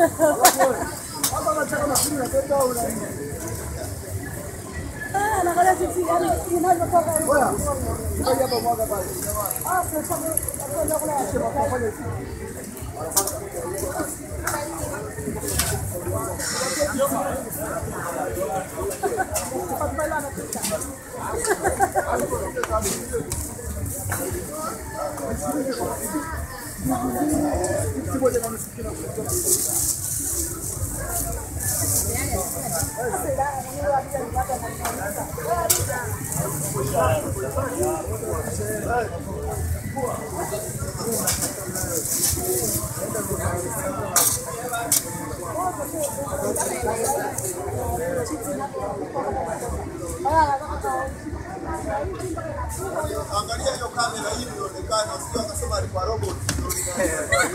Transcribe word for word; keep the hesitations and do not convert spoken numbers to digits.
Ah, la gana si si yani inavyotoka hiyo. Ngoja hapa mwaga pale. Ah, sasa ndio kuna angalia hiyo kamera hii inaonekana, sio akasema alikuwa robot.